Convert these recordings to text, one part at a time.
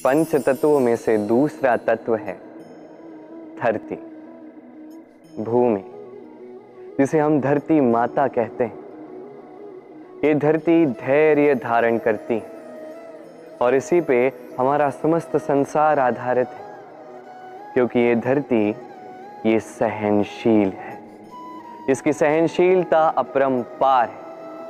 पंच तत्वों में से दूसरा तत्व है धरती, भूमि, जिसे हम धरती माता कहते हैं। ये धरती धैर्य धारण करती है और इसी पे हमारा समस्त संसार आधारित है, क्योंकि ये धरती ये सहनशील है। इसकी सहनशीलता अपरंपार है।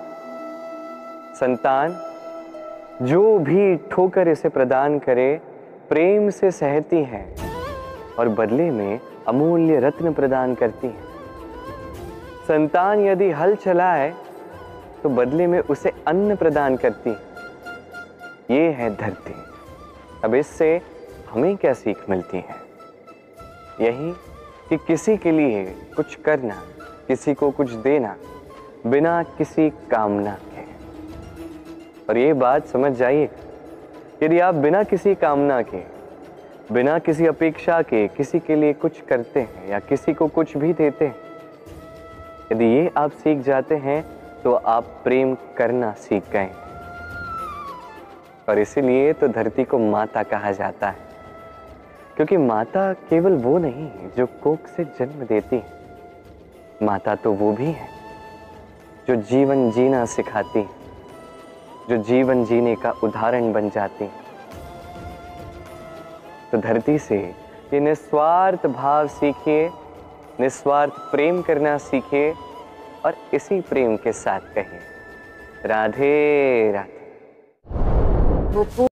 संतान जो भी ठोकर इसे प्रदान करे प्रेम से सहती है और बदले में अमूल्य रत्न प्रदान करती है। संतान यदि हल चलाए तो बदले में उसे अन्न प्रदान करती है। ये है धरती। अब इससे हमें क्या सीख मिलती है? यही कि किसी के लिए कुछ करना, किसी को कुछ देना बिना किसी कामना के। और ये बात समझ जाइए, यदि आप बिना किसी कामना के, बिना किसी अपेक्षा के किसी के लिए कुछ करते हैं या किसी को कुछ भी देते हैं, यदि ये आप सीख जाते हैं तो आप प्रेम करना सीख गए। और इसीलिए तो धरती को माता कहा जाता है, क्योंकि माता केवल वो नहीं है जो कोख से जन्म देती है। माता तो वो भी है जो जीवन जीना सिखाती है, जो जीवन जीने का उदाहरण बन जाती है। तो धरती से ये निस्वार्थ भाव सीखिए, निस्वार्थ प्रेम करना सीखिए और इसी प्रेम के साथ कहिए राधे राधे।